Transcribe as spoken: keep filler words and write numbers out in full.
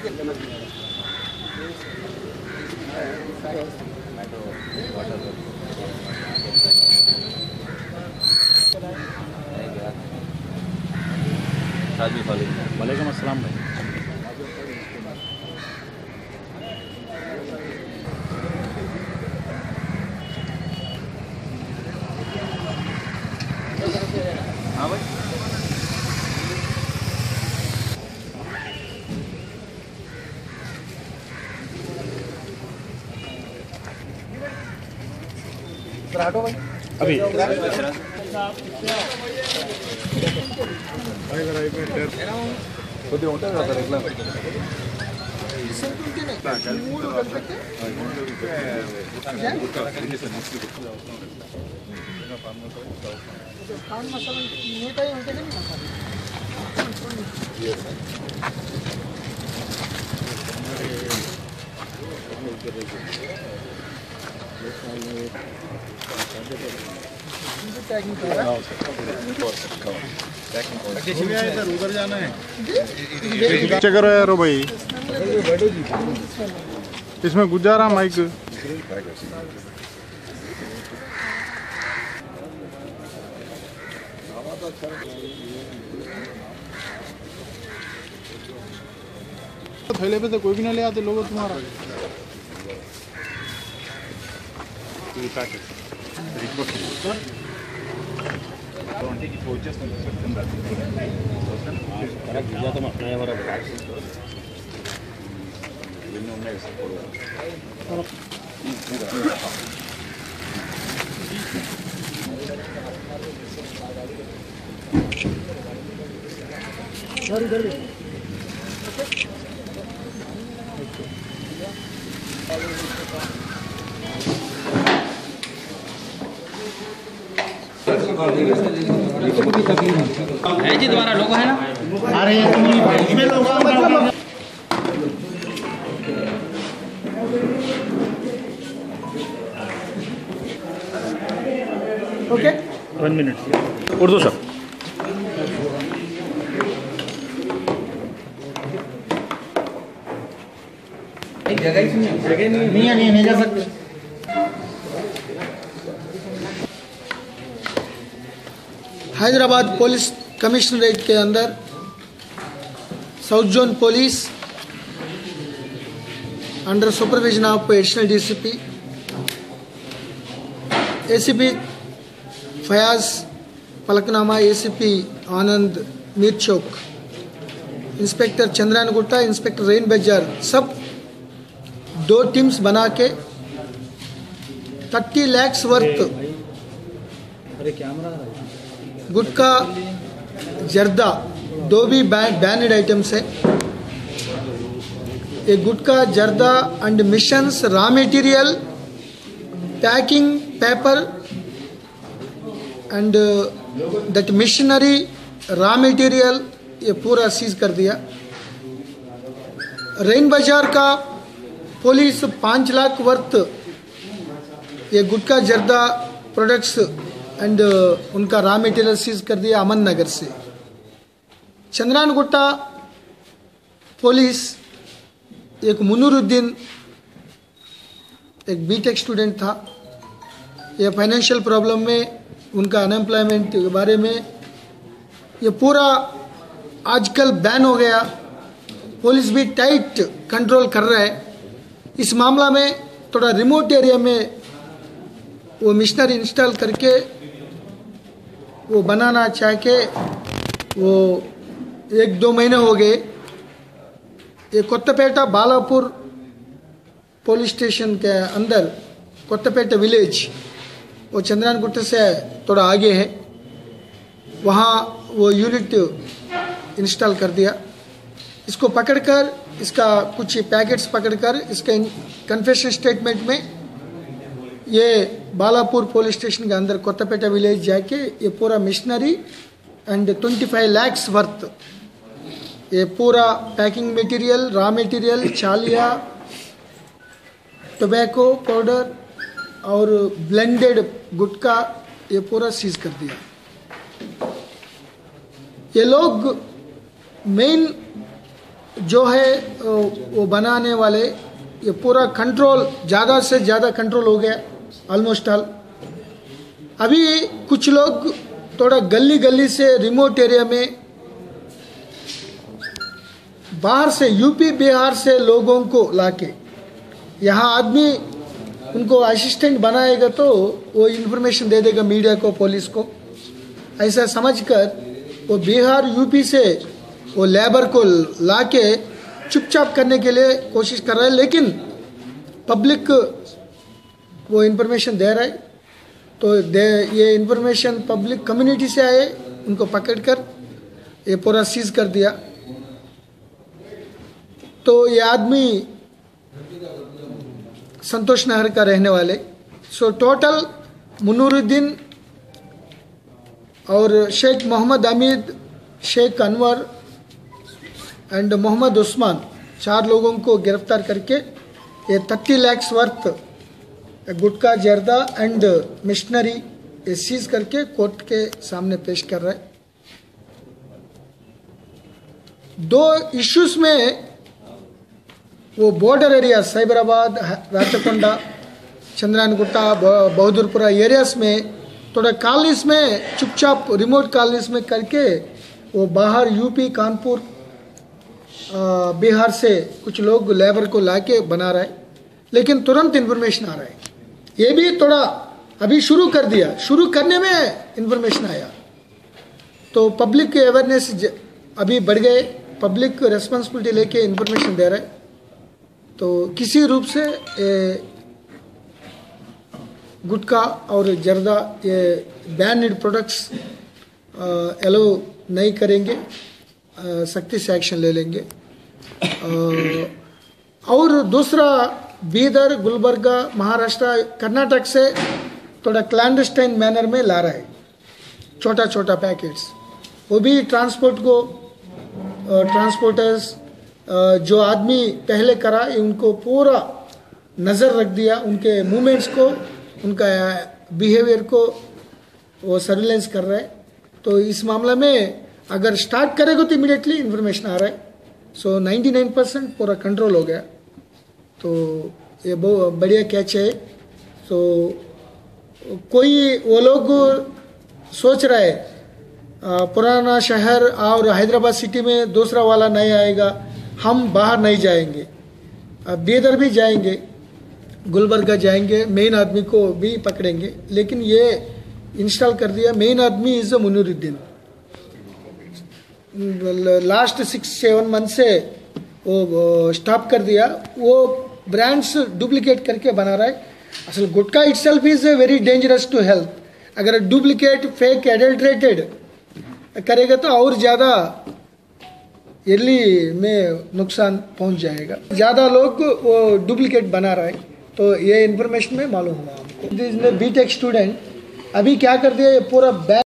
वालेकुम अस्सलाम भाई। हाँ भाई हटो भाई अभी కొద్దిగా ఉంటుంది కదా ఇట్లా उधर जाना है करो यार भाई, इसमें गुजारा माइक थैले पे तो कोई भी ना ले आते लोगों तुम्हारा। है जी तुम्हारा लोगो है ना? आ रहे हैं इसमें लोग okay one minute Urdu sir. जगह ही जगह नहीं नहीं नहीं नहीं जा सकते। हैदराबाद पुलिस कमिश्नरेट के अंदर south zone police under supervision of additional DCP ACP Fayaz Falaknuma, ACP Anand Mirchowk, inspector Chandrayangutta, inspector Rein Bazar, सब दो टीम्स बना के थर्टी लैक्स वर्थ गुटखा जर्दा, दो भी बैनड आइटम्स है। ये gutkha zarda and machines, raw material, packing paper and that machinery raw material, ये पूरा सीज कर दिया। रेन बाजार का पुलिस पाँच लाख वर्थ ये गुटखा जर्दा प्रोडक्ट्स एंड उनका रॉ मटेरियल सीज कर दिया अमन नगर से। चंद्रान गुट्टा पुलिस एक मुनूरुद्दीन, एक बीटेक स्टूडेंट था, ये फाइनेंशियल प्रॉब्लम में उनका अनएम्प्लॉयमेंट के बारे में ये पूरा आजकल बैन हो गया, पुलिस भी टाइट कंट्रोल कर रहा है। इस मामला में थोड़ा रिमोट एरिया में वो मिशनरी इंस्टॉल करके वो बनाना चाह के वो एक दो महीने हो गए। ये कोत्तपेटा बालापुर पुलिस स्टेशन के अंदर कोत्तपेटा विलेज, वो चंद्रान गुट्टे से थोड़ा आगे है, वहाँ वो यूनिट इंस्टॉल कर दिया। इसको पकड़कर इसका कुछ पैकेट्स पकड़कर इसके कन्फेशन स्टेटमेंट में ये बालापुर पुलिस स्टेशन के अंदर कोत्तपेटा विलेज जाके ये पूरा machinery and twenty five lakhs worth ये पूरा packing material, raw material, chalia, tobacco powder और ब्लेंडेड गुटखा ये पूरा सीज कर दिया। ये लोग मेन जो है वो बनाने वाले ये पूरा कंट्रोल ज़्यादा से ज़्यादा कंट्रोल हो गया ऑलमोस्ट ऑल। अभी कुछ लोग थोड़ा गली गली से रिमोट एरिया में बाहर से यूपी बिहार से लोगों को लाके यहाँ आदमी उनको असिस्टेंट बनाएगा तो वो इन्फॉर्मेशन दे देगा मीडिया को, पुलिस को। ऐसा समझकर वो बिहार यूपी से वो लेबर को लाके चुपचाप करने के लिए कोशिश कर रहा है, लेकिन पब्लिक वो इन्फॉर्मेशन दे रहा है तो दे ये इन्फॉर्मेशन पब्लिक कम्युनिटी से आए, उनको पकड़कर ये पूरा सीज कर दिया। तो ये आदमी संतोष नगर का रहने वाले। सो टोटल मुनूरुद्दीन और शेख मोहम्मद हमीद, शेख अनवर एंड मोहम्मद उस्मान, चार लोगों को गिरफ्तार करके ये thirty lakhs worth gutka, zarda and machinery ये सीज करके कोर्ट के सामने पेश कर रहा है। दो इश्यूज में वो border area Cyberabad, Rachakonda, Chandrayangutta, Bahadurpura areas में थोड़ा कॉलोनीज में चुपचाप रिमोट कॉलोनीज में करके वो बाहर यूपी, कानपुर, बिहार से कुछ लोग लेबर को लाके बना रहा है, लेकिन तुरंत इन्फॉर्मेशन आ रहा है। ये भी थोड़ा अभी शुरू कर दिया, शुरू करने में इन्फॉर्मेशन आया तो पब्लिक के अवेयरनेस अभी बढ़ गए, पब्लिक रेस्पॉन्सिबिलिटी लेके इन्फॉर्मेशन दे रहा है। तो किसी रूप से ये गुटखा और जर्दा ये बैन्ड प्रोडक्ट्स एलो नहीं करेंगे, सख्ती से एक्शन ले लेंगे। और दूसरा बीदर, गुलबर्गा, महाराष्ट्र, कर्नाटक से थोड़ा क्लैंडस्टाइन मैनर में ला रहा है छोटा छोटा पैकेट्स, वो भी ट्रांसपोर्ट को ट्रांसपोर्टर्स जो आदमी पहले करा उनको पूरा नज़र रख दिया, उनके मूवमेंट्स को, उनका बिहेवियर को वो सर्विलेंस कर रहा है। तो इस मामला में अगर स्टार्ट करेगा तो इमीडिएटली इन्फॉर्मेशन आ रहा है। सो निन्यानवे परसेंट पूरा कंट्रोल हो गया, तो ये बहुत बढ़िया कैच है। तो कोई वो लोग सोच रहा है पुराना शहर और हैदराबाद सिटी में दूसरा वाला नहीं आएगा, हम बाहर नहीं जाएंगे, बीदर भी जाएंगे, गुलबर्गा जाएंगे, मेन आदमी को भी पकड़ेंगे, लेकिन ये इंस्टॉल कर दिया मेन आदमी is Munuruddin. Last six seven month से वो स्टॉप कर दिया, वो ब्रांड्स डुप्लीकेट करके बना रहा है। असल gutkha itself is very dangerous to health, अगर डुप्लीकेट, फेक, एडल्ट्रेटेड करेगा तो और ज़्यादा अर्ली में नुकसान पहुंच जाएगा। ज़्यादा लोग वो डुप्लीकेट बना रहा है, तो ये इन्फॉर्मेशन में मालूम हुआ हमको। बी टेक स्टूडेंट अभी क्या कर दिया, ये पूरा बैग